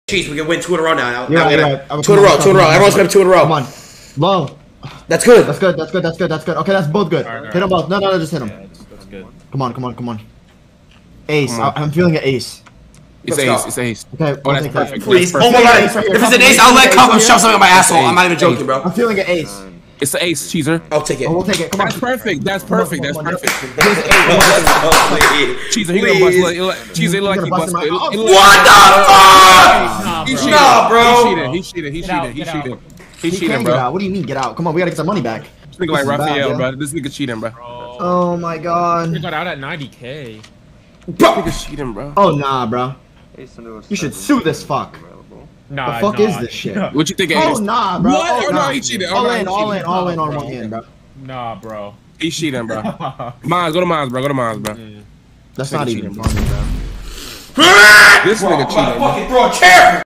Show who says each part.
Speaker 1: Jeez, we can win 2 in a row now.
Speaker 2: Yeah,
Speaker 1: Two in a row. Everyone's gonna have 2 in a row.
Speaker 2: Come on. Low.
Speaker 1: That's good.
Speaker 2: That's good. Okay, that's both good.
Speaker 3: Right.
Speaker 2: Hit them both. No, just hit them.
Speaker 3: Yeah, that's good.
Speaker 2: Come on. Ace. I'm feeling an ace.
Speaker 4: It's
Speaker 1: Let's
Speaker 4: ace.
Speaker 1: go.
Speaker 4: It's ace.
Speaker 2: Okay,
Speaker 4: Oh, that's
Speaker 2: take that.
Speaker 4: perfect.
Speaker 1: Please.
Speaker 4: That's
Speaker 1: Oh my
Speaker 4: perfect.
Speaker 1: god. If it's an ace, I'll let come and shove something in my asshole. I'm not even joking, bro.
Speaker 2: I'm feeling an ace.
Speaker 4: It's the ace, Cheeser.
Speaker 1: I'll take it.
Speaker 2: Oh, we'll take it. Come on.
Speaker 4: That's perfect. That's perfect.
Speaker 2: Come on.
Speaker 4: Cheeser, he gonna bust. Cheeser, he look like he busted.
Speaker 1: What the fuck?
Speaker 4: He cheated.
Speaker 1: Nah, bro.
Speaker 4: He cheated. He
Speaker 3: out,
Speaker 4: cheated.
Speaker 3: get out.
Speaker 4: He
Speaker 2: He
Speaker 4: cheated,
Speaker 2: can't get
Speaker 4: bro.
Speaker 2: out. What do you mean get out? Come on, we gotta get some money back.
Speaker 4: This nigga like
Speaker 2: This is bad,
Speaker 4: Raphael,
Speaker 2: yeah.
Speaker 4: bro. This nigga cheating, bro.
Speaker 2: Oh my
Speaker 3: We
Speaker 2: god.
Speaker 3: got out at 90K.
Speaker 4: This nigga cheating, bro.
Speaker 2: Oh nah, bro. You should sue this fuck.
Speaker 3: Nah,
Speaker 2: The fuck is this shit?
Speaker 4: What you think?
Speaker 2: Oh
Speaker 4: Ace?
Speaker 2: nah, bro.
Speaker 4: What?
Speaker 2: Oh,
Speaker 4: Oh, no,
Speaker 2: nah.
Speaker 4: he cheated. Oh,
Speaker 2: All
Speaker 4: no,
Speaker 2: in,
Speaker 4: he
Speaker 2: all
Speaker 4: cheated.
Speaker 2: in on one hand, bro.
Speaker 3: Nah, bro.
Speaker 4: He's cheating, bro. Mines, go to Mines, bro. Go to Mines, bro.
Speaker 2: That's
Speaker 4: Nigga
Speaker 2: not
Speaker 4: cheating,
Speaker 2: even
Speaker 4: bro.
Speaker 2: funny, bro.
Speaker 4: This nigga cheating, bro.
Speaker 1: Fucking throw a chair.